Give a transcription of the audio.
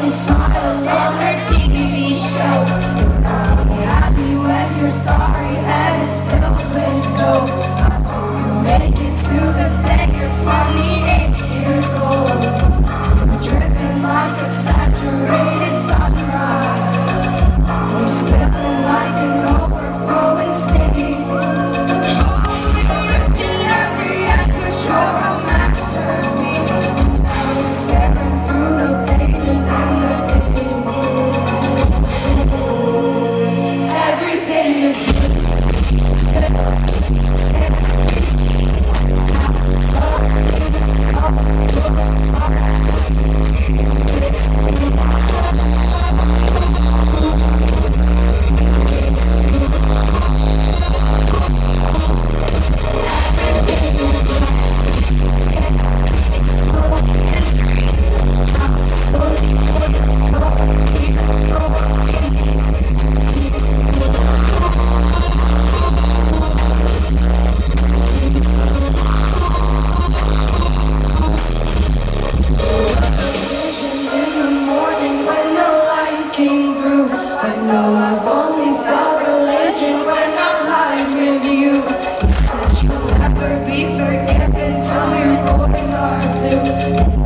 It's not a loner TV show. I'll be happy when you're sorry and it's filled with dough. I hope you make it to the day you're 28 years old. You're dripping like a saturated sunrise. You're spilling like an overflowing sea. Oh, you're rich in every act, 'cause you're a masterpiece. Now you're tearing through the pages and the everything is good. I've only felt religion when I'm lying with you. You said you'll never be forgiven till your boys are too.